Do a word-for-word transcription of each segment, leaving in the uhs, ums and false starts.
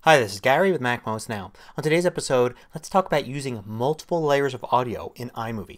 Hi, this is Gary with MacMost Now. On today's episode, let's talk about using multiple layers of audio in iMovie.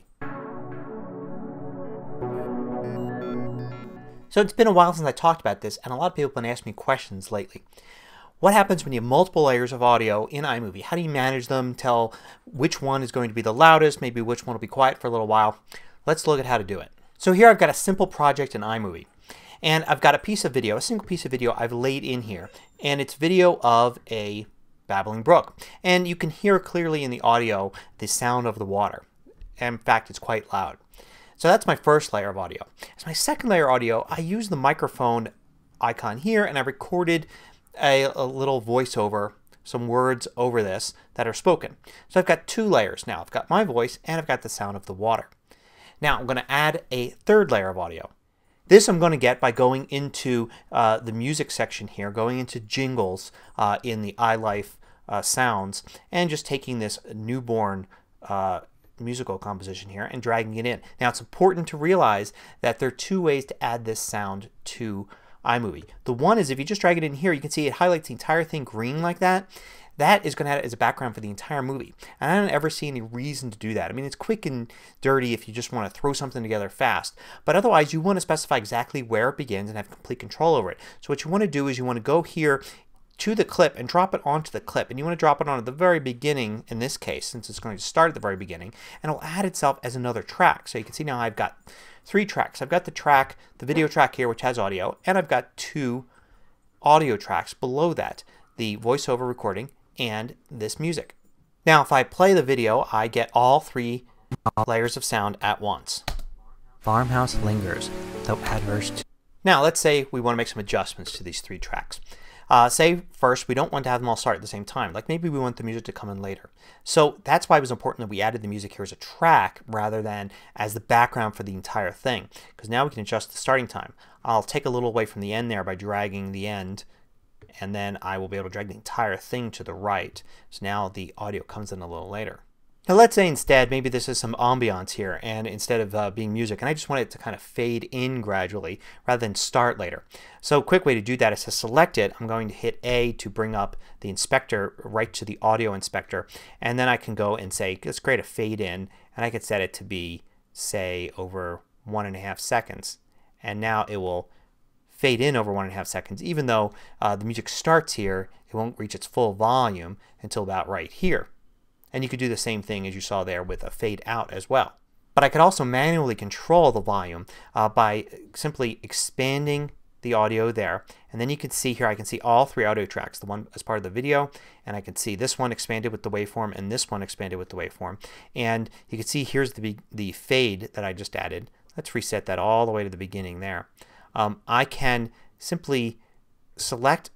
So it's been a while since I talked about this, and a lot of people have been asking me questions lately. What happens when you have multiple layers of audio in iMovie? How do you manage them? Tell which one is going to be the loudest, maybe which one will be quiet for a little while. Let's look at how to do it. So here I've got a simple project in iMovie. And I've got a piece of video, a single piece of video I've laid in here. And it's video of a babbling brook. And you can hear clearly in the audio the sound of the water. And in fact, it's quite loud. So that's my first layer of audio. As my second layer of audio, I use the microphone icon here and I recorded a, a little voiceover, some words over this that are spoken. So I've got two layers now. I've got my voice and I've got the sound of the water. Now I'm going to add a third layer of audio. This I'm going to get by going into uh, the music section here, going into jingles uh, in the iLife uh, sounds and just taking this newborn uh, musical composition here and dragging it in. Now it's important to realize that there are two ways to add this sound to iMovie. The one is if you just drag it in here, you can see it highlights the entire thing green like that. That is going to add it as a background for the entire movie. And I don't ever see any reason to do that. I mean, it's quick and dirty if you just want to throw something together fast. But otherwise you want to specify exactly where it begins and have complete control over it. So what you want to do is you want to go here to the clip and drop it onto the clip. And you want to drop it on at the very beginning in this case, since it's going to start at the very beginning. And it will add itself as another track. So you can see now I've got three tracks. I've got the track, the video track here which has audio, and I've got two audio tracks below that. The voiceover recording and this music. Now if I play the video I get all three layers of sound at once. Farmhouse lingers, though adverse to... Now let's say we want to make some adjustments to these three tracks. Uh, say first we don't want to have them all start at the same time. Like maybe we want the music to come in later. So that's why it was important that we added the music here as a track rather than as the background for the entire thing. Because now we can adjust the starting time. I'll take a little away from the end there by dragging the end, and then I will be able to drag the entire thing to the right. So now the audio comes in a little later. Now let's say instead maybe this is some ambiance here and instead of uh, being music, and I just want it to kind of fade in gradually rather than start later. So a quick way to do that is to select it. I'm going to hit A to bring up the inspector right to the audio inspector, and then I can go and say let's create a fade in, and I could set it to be say over one and a half seconds, and now it will fade in over one and a half seconds. Even though uh, the music starts here, it won't reach its full volume until about right here. And you could do the same thing as you saw there with a fade out as well. But I could also manually control the volume uh, by simply expanding the audio there. And then you can see here I can see all three audio tracks. The one as part of the video, and I can see this one expanded with the waveform and this one expanded with the waveform. And you can see here's the, the fade that I just added. Let's reset that all the way to the beginning there. Um, I can simply select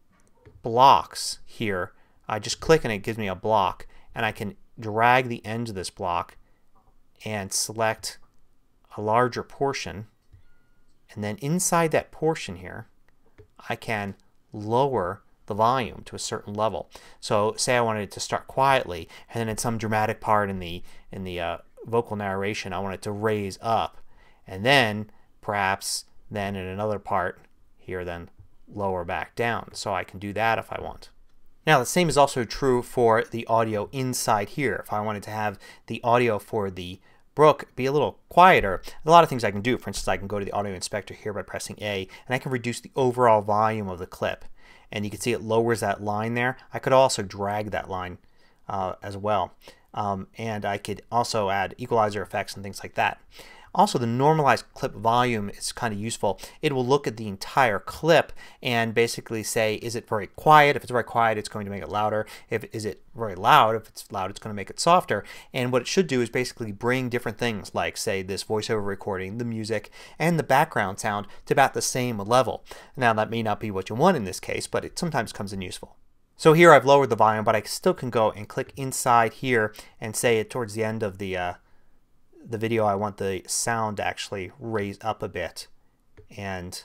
blocks here. I just click and it gives me a block, and I can drag the end of this block and select a larger portion, and then inside that portion here I can lower the volume to a certain level. So say I wanted it to start quietly, and then in some dramatic part in the in the uh, vocal narration I want it to raise up, and then perhaps then in another part here then lower back down. So I can do that if I want. Now the same is also true for the audio inside here. If I wanted to have the audio for the brook be a little quieter, a lot of things I can do. For instance, I can go to the audio inspector here by pressing A, and I can reduce the overall volume of the clip. And you can see it lowers that line there. I could also drag that line uh, as well. Um, and I could also add equalizer effects and things like that. Also, the normalized clip volume is kind of useful. It will look at the entire clip and basically say, is it very quiet? If it's very quiet, it's going to make it louder. If is it very loud? If it's loud, it's going to make it softer. And what it should do is basically bring different things like, say, this voiceover recording, the music, and the background sound to about the same level. Now, that may not be what you want in this case, but it sometimes comes in useful. So here I've lowered the volume, but I still can go and click inside here and say it towards the end of the uh, the video I want the sound to actually raise up a bit, and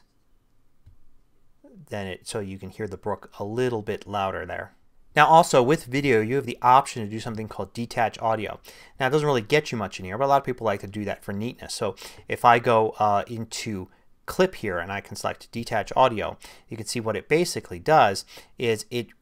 then it so you can hear the brook a little bit louder there. Now also with video you have the option to do something called detach audio. Now it doesn't really get you much in here, but a lot of people like to do that for neatness. So if I go uh, into clip here and I can select detach audio, you can see what it basically does is it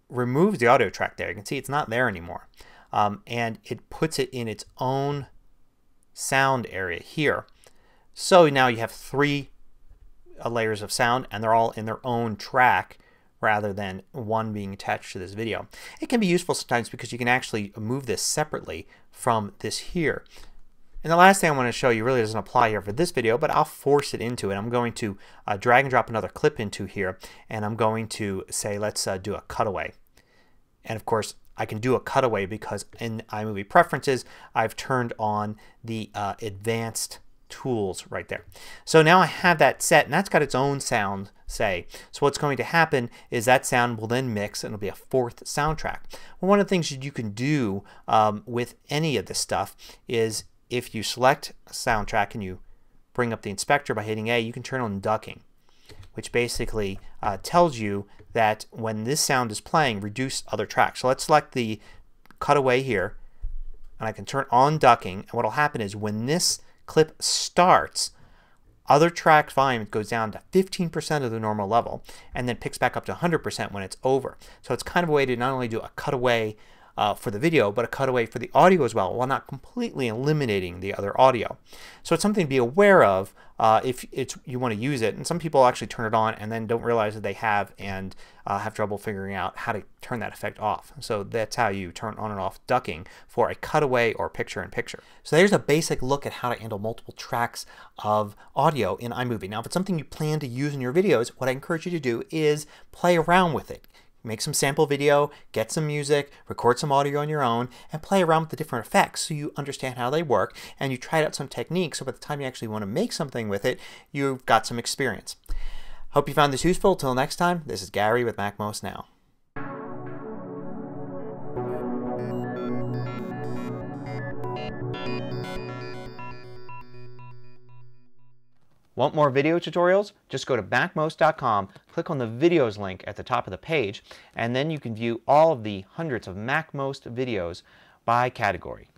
removes the audio track there. You can see it's not there anymore. Um, and it puts it in its own sound area here. So now you have three uh, layers of sound and they're all in their own track rather than one being attached to this video. It can be useful sometimes because you can actually move this separately from this here. And the last thing I want to show you really doesn't apply here for this video, but I'll force it into it. I'm going to uh, drag and drop another clip into here and I'm going to say let's uh, do a cutaway. And of course I can do a cutaway because in iMovie Preferences I've turned on the uh, advanced tools right there. So now I have that set and that's got its own sound say. So what's going to happen is that sound will then mix and it'll be a fourth soundtrack. Well, one of the things that you can do um, with any of this stuff is if you select a soundtrack and you bring up the inspector by hitting A, you can turn on ducking, which basically uh, tells you that when this sound is playing, reduce other tracks. So let's select the cutaway here and I can turn on ducking, and what will happen is when this clip starts, other track volume goes down to fifteen percent of the normal level and then picks back up to one hundred percent when it's over. So it's kind of a way to not only do a cutaway uh, for the video but a cutaway for the audio as well, while not completely eliminating the other audio. So it's something to be aware of uh, if it's, you want to use it. And some people actually turn it on and then don't realize that they have and uh, have trouble figuring out how to turn that effect off. So that's how you turn on and off ducking for a cutaway or picture in picture. So there's a basic look at how to handle multiple tracks of audio in iMovie. Now if it's something you plan to use in your videos, what I encourage you to do is play around with it. Make some sample video, get some music, record some audio on your own, and play around with the different effects so you understand how they work and you try out some techniques so by the time you actually want to make something with it you've got some experience. Hope you found this useful. Till next time, this is Gary with MacMost Now. Want more video tutorials? Just go to MacMost dot com, click on the videos link at the top of the page, and then you can view all of the hundreds of MacMost videos by category.